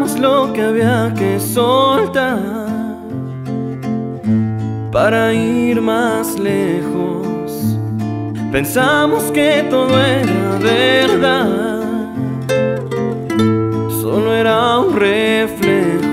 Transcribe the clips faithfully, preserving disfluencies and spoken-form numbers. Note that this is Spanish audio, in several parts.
Soltamos lo que había que soltar para ir más lejos. Pensamos que todo era verdad, solo era un reflejo.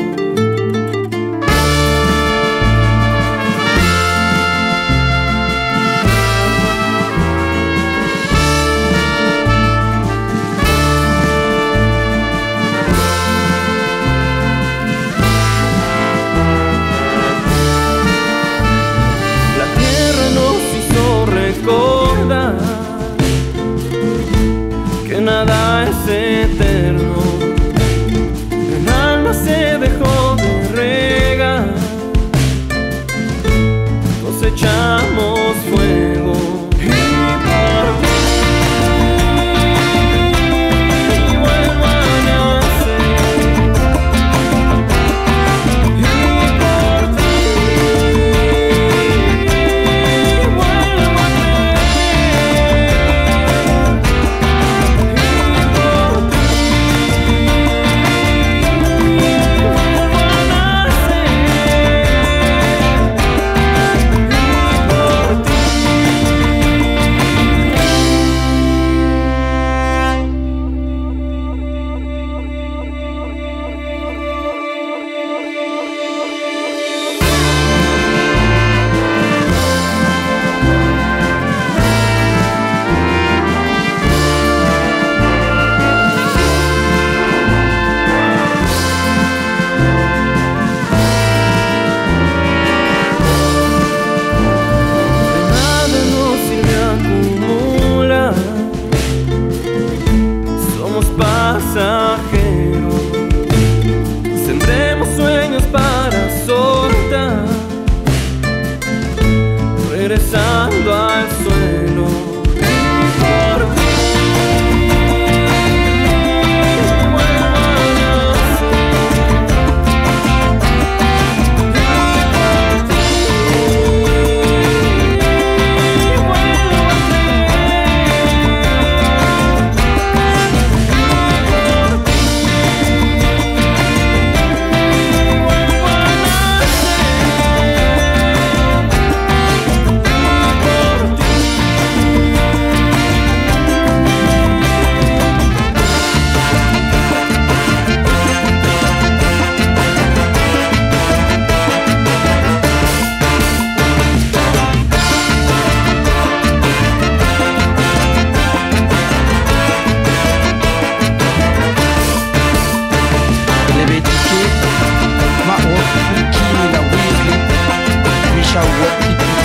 Que nada es eterno, el alma se dejó de regar, cosechamos fuego. Y por ti vuelvo a nacer, y por ti vuelvo a pasajeros, sembremos sueños para soltar, regresando al suelo. Y por ti vuelvo a nacer, y por ti vuelvo a Ma oh, qui la weekly, we shall walk it.